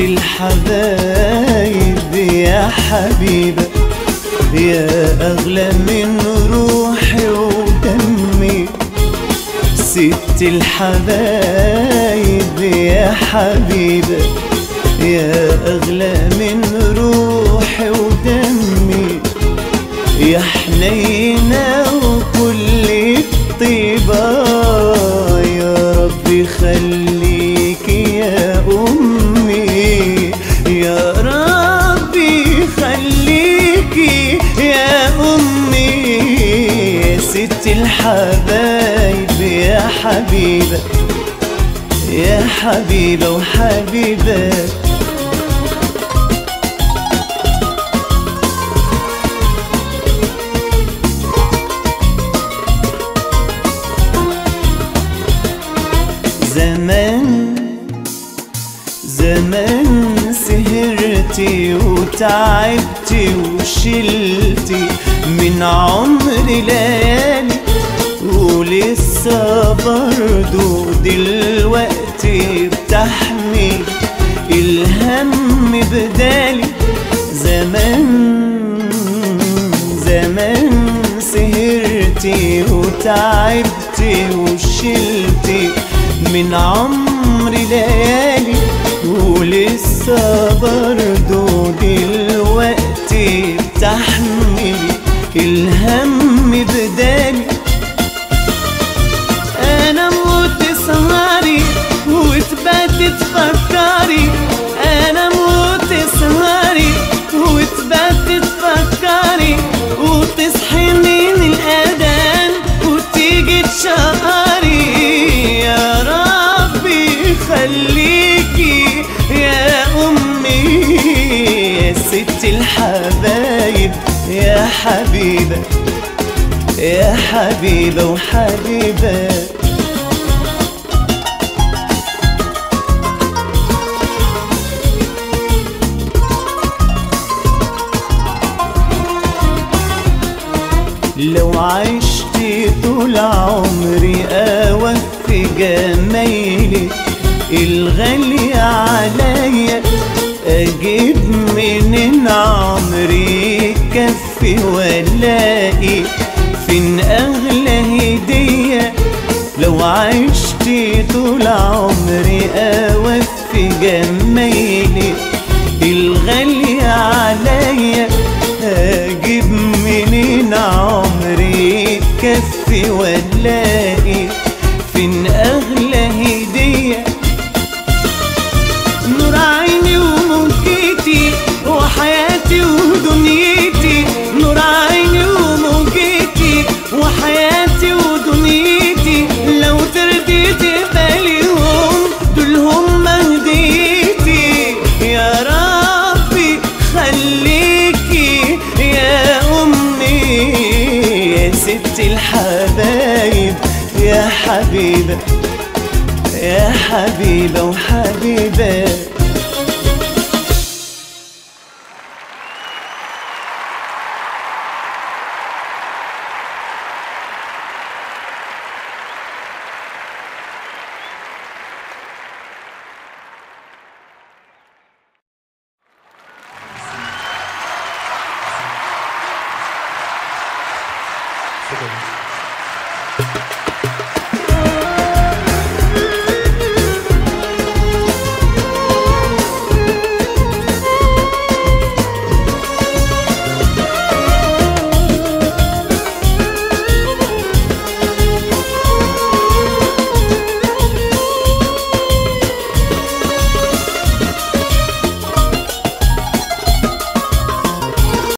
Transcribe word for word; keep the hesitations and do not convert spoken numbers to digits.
الحبايب يا حبيبة، يا أغلى من روحي ودمي. ست الحبايب يا حبيبة، يا أغلى من روحي ودمي. يا حنينة وكل الطيبة، يا ربي خليك يا أمي، يا ربي خليك يا أمي. يا ست الحبايب يا حبيبة، يا حبيبة وحبيبة. زمان زمان سهرتي وتعبتي وشلتي من عمري ليالي، ولسه برضو دلوقتي بتحمي الهم بدالي. زمان زمان سهرتي وتعبتي وشلتي من عمري ليالي، ولسه برضو دلوقتي بتحملي الهم بدالي. انا موت سهري وتبات تفكري، انا موت سهري وتبات تفكري، وتصحي من الاذان وتيجي تشقري. يا ربي خليكي يا أمي، يا ست الحبايب يا حبيبة، يا حبيبة وحبيبة. لو عشت طول عمري أوفي جمايلي الغالية عليا، أجيب منين عمري كفي ولاقي فين أغلى هدية. لو عشت طول عمري أوفي جمايلي الغالية عليا، أجيب منين عمري كفي ولاقي فين أغلى هدية. نور عيني وموجتي وحياتي ودنيتي، نور عيني وموجتي وحياتي ودنيتي. لو ترضي تقبليهم دول هم هديتي. يا ربي خليكي يا أمي، يا ست الحبايب يا حبيبة، يا حبيبة وحبيبة. شكرا.